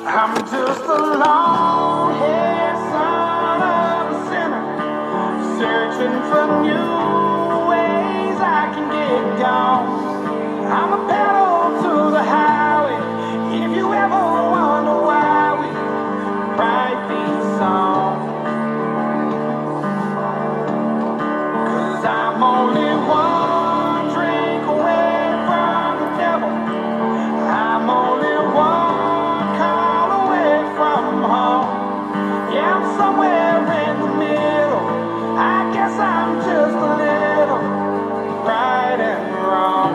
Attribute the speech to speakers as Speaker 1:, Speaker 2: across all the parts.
Speaker 1: I'm just a long-haired son of a sinner, searching for new ways I can get gone. I'm a pedal to the highway. If you ever wonder why we write these songs, 'cause I'm only one drink away from the devil. I'm only one call away from home. Yeah, I'm somewhere in the middle. I guess I'm just a little right and wrong.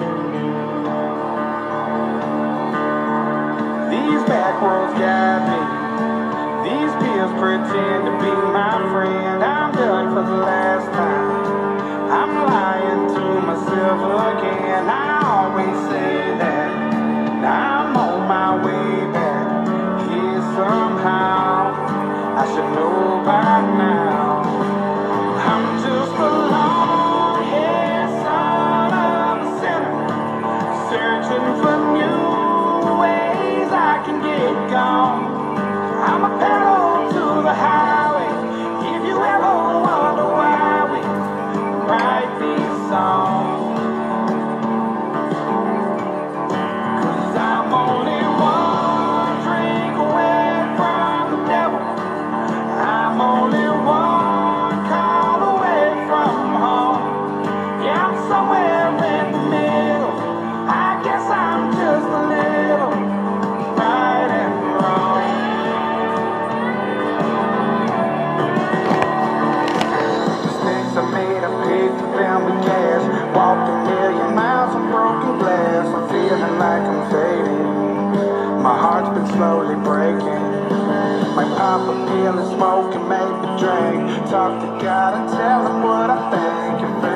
Speaker 1: These back roads got me. These pills pretend to be my friend. I'm done for the last time. I'm lying to myself again. I always say that. Now I'm on my way back here somehow. I should know by now. I'm just a long-haired son of a sinner, searching for new ways I can get gone. I'm a pedal to the highway. If you ever wonder why we write these songs, 'cause I'm only one drink away from the devil. I'm only one call away from home. Yeah, I'm somewhere in the middle. I guess I'm just a little right and wrong. Mistakes I made, I paid for them with cash. Walked a million miles on broken glass. I'm feeling like I'm fading. My heart's been slowly breaking. My pop a pill and smoke and make a drink. Talk to God and tell him what I think.